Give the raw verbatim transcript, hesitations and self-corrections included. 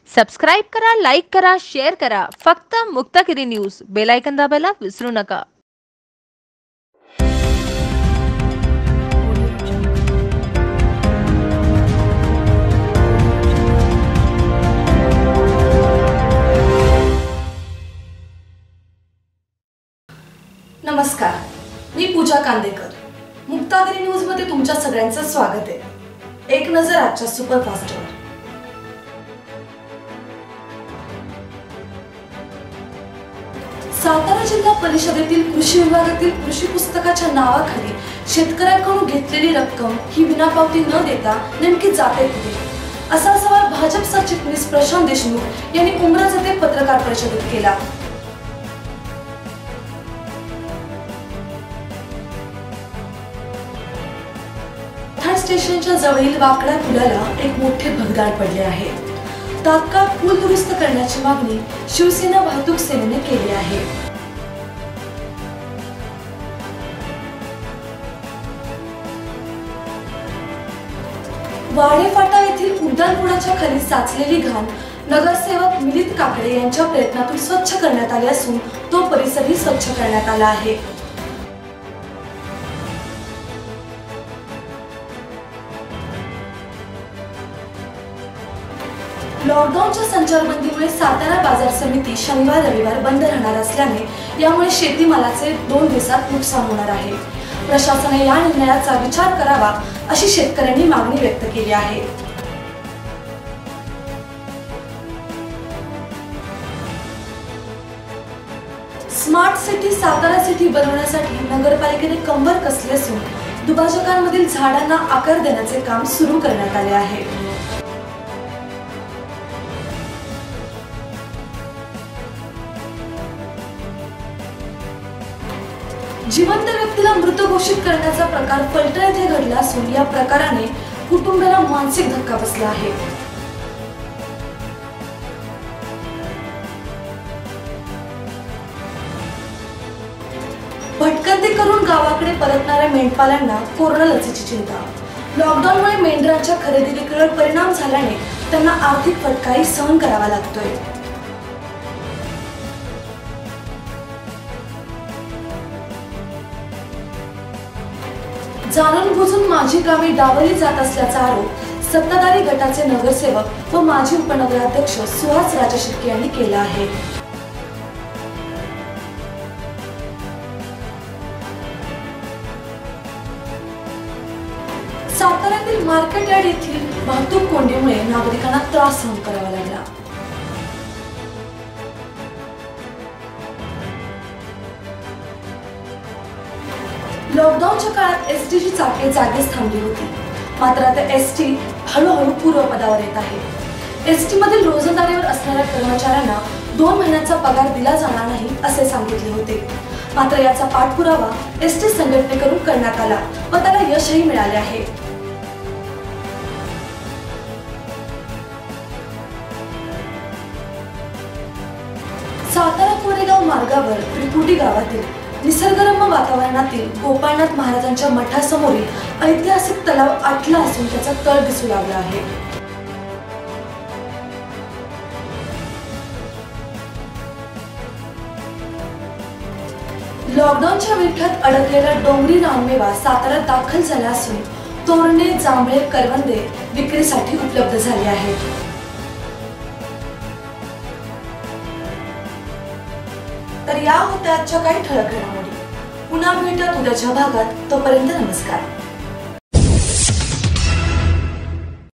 Subscribe करा, like करा, share करा. फक्त मुक्तागिरी न्यूज. बेल आयकॉन दाबायला विसरू नका. नमस्कार, मी पूजा कांदेकर. मुक्तागिरी न्यूज मध्ये तुमच्या सगळ्यांचं स्वागत आहे. एक नजर आजच्या सुपरफास्टवर. सातारा जिल्हा परिषदेतील कृषी विभागातील कृषी पुस्तकाच्या नावाखाली शेतकऱ्यांकडून घेतलेली रक्कम ही विनापावती न देता नेमकी जाते कुठे, असा सवाल भाजप सरचिटणीस प्रशांत देशमुख यांनी उमरज येथे पत्रकार परिषदेत केला. स्टेशनच्या जवळील वाकडा पुलाला एक मोठे भगदाड पडले आहे. तात्काळ पूल दुरुस्त करण्याची मागणी शिवसेना वाहतूक सेनेने केली आहे. वाडेफाटा येथील उड्डाणपुलाच्या खाली साचलेली घाण नगरसेवक मिलिंद काकडे यांच्या प्रयत्नातून स्वच्छ करण्यात आली असून तो परिसरही स्वच्छ करण्यात आला आहे. लॉकडाऊनच्या संचारबंदीमुळे सातारा बाजार समिती शनिवार रविवार बंद राहणार असल्याने यामुळे शेतीमालाचे दोन दिवसात नुकसान होणार आहे. प्रशासनाने या निर्णयाचा विचार करावा अशी शेतकऱ्यांनी मागणी व्यक्त केली आहे. स्मार्ट सिटी सातारा सिटी बनवण्यासाठी नगरपालिकेने कंबर कसली असून दुभाजकांमधील झाडांना आकार देण्याचे काम सुरू करण्यात आले आहे. जिवंत व्यक्तीला मृत घोषित करण्याचा प्रकार फलटण येथे घडला असून या प्रकाराने कुटुंबाला मानसिक धक्का बसला आहे. भटकंती करून गावाकडे परतणाऱ्या मेंढपालांना कोरोना लसीची चिंता. लॉकडाऊनमुळे मेंढरांच्या खरेदी विक्रीवर परिणाम झाल्याने त्यांना आर्थिक फटकाही सहन करावा लागतोय. जाणून बुजून माझी गावे डावली जात असल्याचा आरोप सत्ताधारी गटाचे नगरसेवक व माजी उपनगराध्यक्ष सुहास राजशिर्के यांनी केला आहे. साताऱ्यातील मार्केट यार्ड येथील वाहतूक कोंडीमुळे नागरिकांना त्रास सहन करावा लागला. लॉकडाऊनच्या काळात एसटीची चाके जागेच थांबली होती. मात्र आता एसटी हळूहळू पूर्वपदावर येत आहे. एसटी मधील रोजंदारीवर असणाऱ्या कर्मचाऱ्यांना दोन महिन्यांचा पगार दिला जाणार नाही असे सांगितले होते. मात्र याचा पाठपुरावा एसटी संघटनेकडून करण्यात आला व त्याला यशही मिळाले आहे. सातारा कोरेगाव मार्गावर त्रिकुटी गावातील निसर्गरम्य वातावरणातील गोपाळनाथ महाराजांच्या मठासमोरील ऐतिहासिक तलाव आटला असून त्याचा तळ दिसू लागला आहे. लॉकडाऊनच्या विळख्यात अडकलेला डोंगरी रानमेवा साताऱ्यात दाखल झाला असून तोरणे, जांभळे, करवंदे विक्रीसाठी उपलब्ध झाले आहेत. तर या होत्या आजच्या काही ठळक घडामोडी. पुन्हा भेटूयात उद्याच्या भागात. तोपर्यंत नमस्कार.